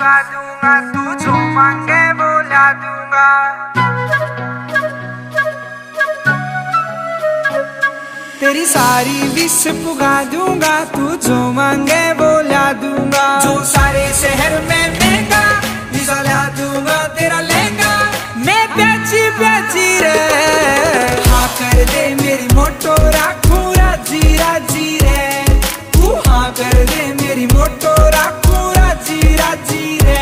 पुगा दूंगा, तू जो मांगे वो ला दूंगा। तेरी सारी विश पुगा दूंगा, तू जो मांगे वो ला दूंगा। जो सारे शहर में महंगा वीजा ला दूंगा, तेरा लहंगा मैं प्याची प्याची रे। हाँ कर दे मेरी मोटो राखू राजी राजी रे। तू हाँ कर दे मेरी मोटो राखू राजी राजी रे।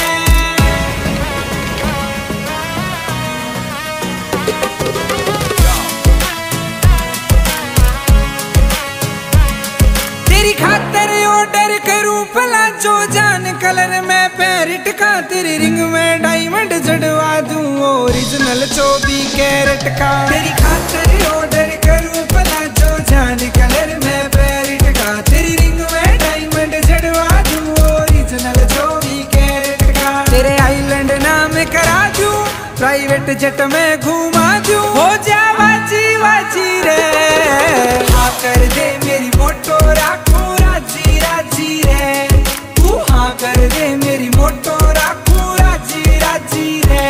तेरी खातर ऑर्डर करूं भला जो जान कलर में पैरेट का। तेरी रिंग में डायमंड जड़वा दूं ओरिजिनल 24 कैरेट का। तेरी खातर ऑर्डर करूं भला जो जान कलर में पैरेट का। तेरी रिंग में डायमंड जड़वा दूं ओरिजिनल 24 कैरेट का। तेरे आइलैंड नाम करा दूं, प्राइवेट जेट में घुमा दूं। हो जा वाची वाची रे। हाँ कर दे मेरी मोटो राखू राजी राजी रे। तू हाँ कर दे मेरी मोटो राखू राजी राजी रे।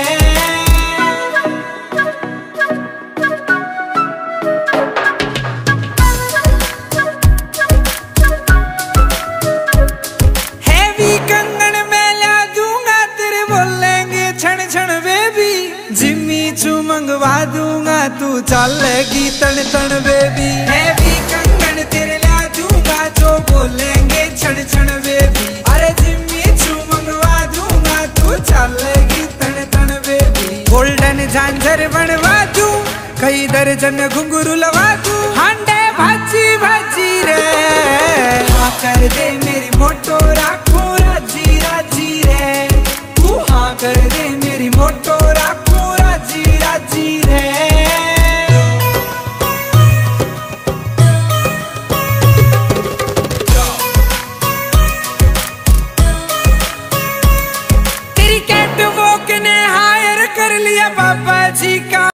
हैवी कंगन में ला दूंगा, तेरे बोलेंगे छण छण बेबी। जिम्मी चू मंगवा दूंगा, तू चलेगी तन तन बेबी। हैवी कंगन तेरे ला दूंगा, जो बोलेंगे छण छण बेबी। अरे जिम्मी चू मंगवा दूंगा, तू चलेगी तन तन बेबी। गोल्डन झांझर बनवा दूं, कई दर्जन घुंघरू लगा दूं। हांडे भाजी भाजी रे। हाँ कर दे मेरी मोटो राखू राजी राजी रे। तू हाँ कर दे मेरी मोटो राखू राजी राजी रे।